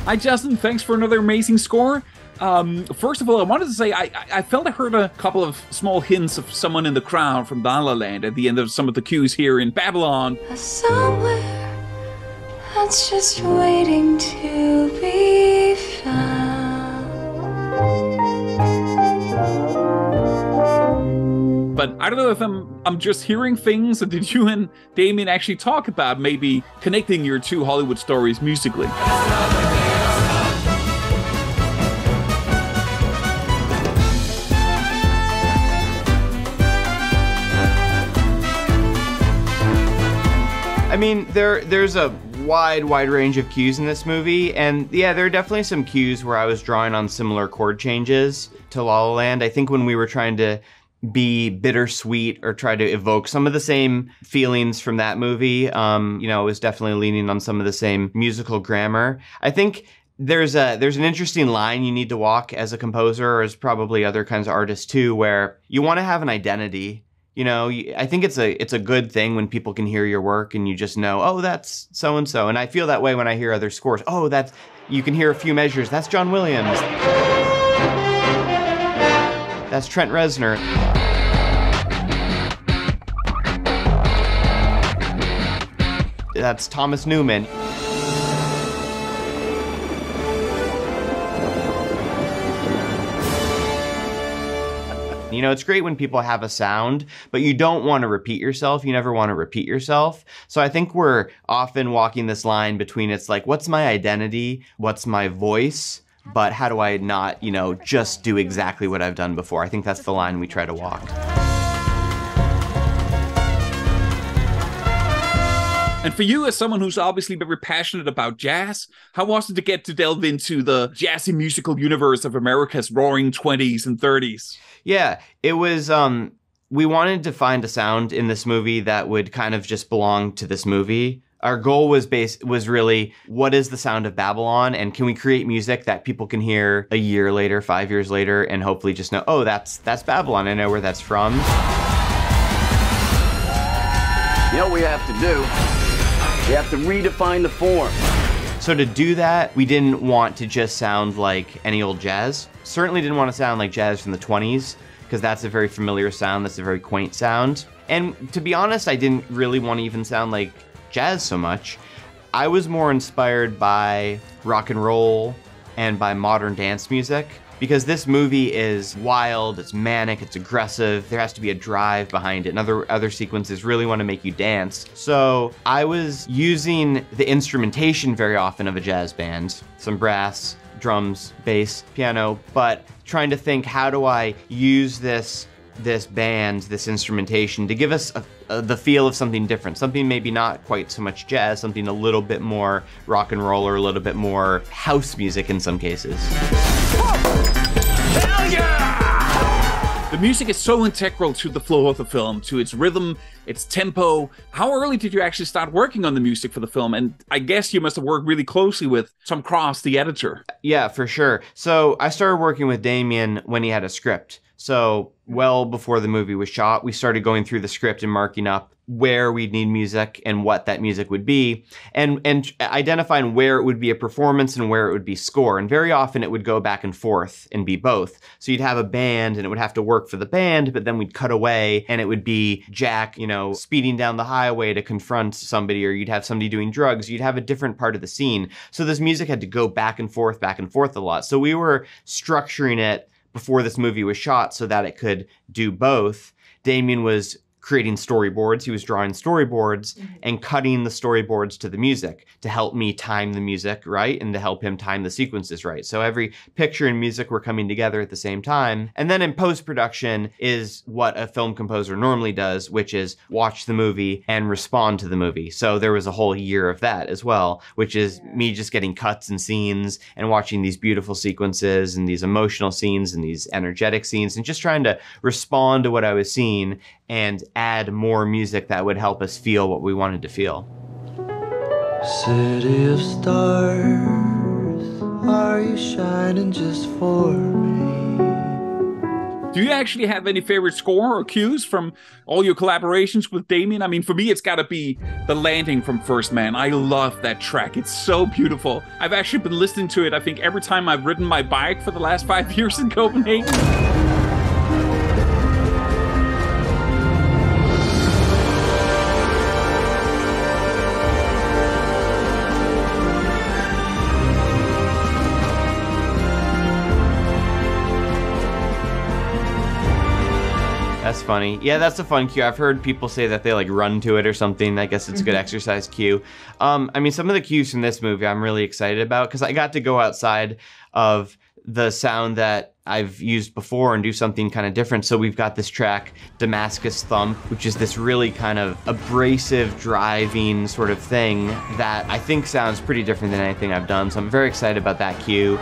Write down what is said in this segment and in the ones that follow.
Hi, Justin. Thanks for another amazing score. First of all, I wanted to say I felt I heard a couple of small hints of someone in the crowd from La La Land at the end of some of the cues here in Babylon. Somewhere that's just waiting to be found. But I don't know if I'm just hearing things, or did you and Damien actually talk about maybe connecting your two Hollywood stories musically? I mean, there's a wide range of cues in this movie, and yeah, there are definitely some cues where I was drawing on similar chord changes to La La Land. I think when we were trying to be bittersweet or try to evoke some of the same feelings from that movie, it was definitely leaning on some of the same musical grammar. I think there's an interesting line you need to walk as a composer, or as probably other kinds of artists too, where you want to have an identity. I think it's a good thing when people can hear your work and you just know, oh, that's so-and-so. And I feel that way when I hear other scores. Oh, you can hear a few measures. That's John Williams. That's Trent Reznor. That's Thomas Newman. It's great when people have a sound, but you don't want to repeat yourself. You never want to repeat yourself. So I think we're often walking this line between, it's like, what's my identity? What's my voice? But how do I not, just do exactly what I've done before? I think that's the line we try to walk. And for you, as someone who's obviously very passionate about jazz, how was it to get to delve into the jazzy musical universe of America's roaring 20s and 30s? Yeah, it was, we wanted to find a sound in this movie that would kind of just belong to this movie. Our goal was really, what is the sound of Babylon? And can we create music that people can hear a year later, 5 years later, and hopefully just know, oh, that's Babylon. I know where that's from. You know what we have to do? We have to redefine the form. So to do that, we didn't want to just sound like any old jazz. Certainly didn't want to sound like jazz from the 20s, because that's a very familiar sound, that's a very quaint sound. And to be honest, I didn't really want to even sound like jazz so much. I was more inspired by rock and roll and by modern dance music, because this movie is wild, it's manic, it's aggressive, there has to be a drive behind it, and other sequences really want to make you dance. So I was using the instrumentation very often of a jazz band, some brass, drums, bass, piano, but trying to think, how do I use this band, this instrumentation, to give us the feel of something different, something maybe not quite so much jazz, something a little bit more rock and roll, or a little bit more house music in some cases. Hell yeah! The music is so integral to the flow of the film, to its rhythm, its tempo. How early did you actually start working on the music for the film? And I guess you must have worked really closely with Tom Cross, the editor. Yeah, for sure. So I started working with Damien when he had a script. So well before the movie was shot, we started going through the script and marking up where we'd need music and what that music would be, and identifying where it would be a performance and where it would be score. And very often it would go back and forth and be both. So you'd have a band and it would have to work for the band, but then we'd cut away and it would be Jack, speeding down the highway to confront somebody, or you'd have somebody doing drugs. You'd have a different part of the scene. So this music had to go back and forth a lot. So we were structuring it before this movie was shot so that it could do both. Damien was creating storyboards. He was drawing storyboards and cutting the storyboards to the music to help me time the music right and to help him time the sequences right. So every picture and music were coming together at the same time. And then in post-production is what a film composer normally does, which is watch the movie and respond to the movie. So there was a whole year of that as well, which is me just getting cuts and scenes and watching these beautiful sequences and these emotional scenes and these energetic scenes and just trying to respond to what I was seeing and add more music that would help us feel what we wanted to feel. City of stars, are you shining just for me? Do you actually have any favorite score or cues from all your collaborations with Damien? I mean, for me, it's got to be the landing from First Man. I love that track. It's so beautiful. I've actually been listening to it, I think, every time I've ridden my bike for the last 5 years in Copenhagen. That's funny. Yeah, that's a fun cue. I've heard people say that they like run to it or something. I guess it's a good exercise cue. I mean, some of the cues from this movie I'm really excited about because I got to go outside of the sound that I've used before and do something kind of different. So we've got this track, Damascus Thump, which is this really kind of abrasive, driving sort of thing that I think sounds pretty different than anything I've done. So I'm very excited about that cue.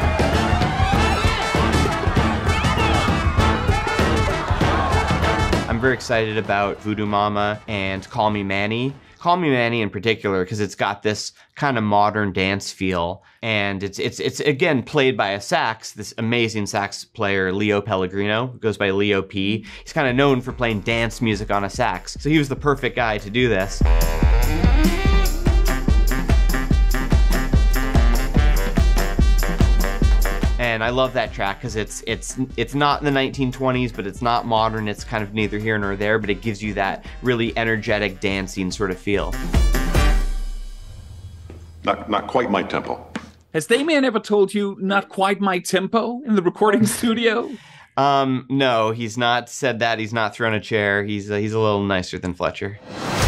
I'm very excited about Voodoo Mama and Call Me Manny. Call Me Manny in particular because it's got this kind of modern dance feel, and it's again played by a sax, this amazing sax player Leo Pellegrino, who goes by Leo P. He's kind of known for playing dance music on a sax, so he was the perfect guy to do this. And I love that track because it's not in the 1920s, but it's not modern. It's kind of neither here nor there, but it gives you that really energetic dancing sort of feel. Not quite my tempo. Has Damien ever told you not quite my tempo in the recording studio? No, he's not said that. He's not thrown a chair. He's a little nicer than Fletcher.